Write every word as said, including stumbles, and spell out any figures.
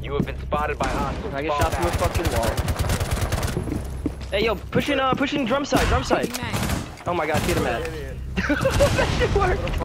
You have been spotted by hostiles. I get Fall shot through a back. fucking wall. Hey, yo, pushing, uh, pushing drum side, drum side. Oh my god, get him at. That shit worked.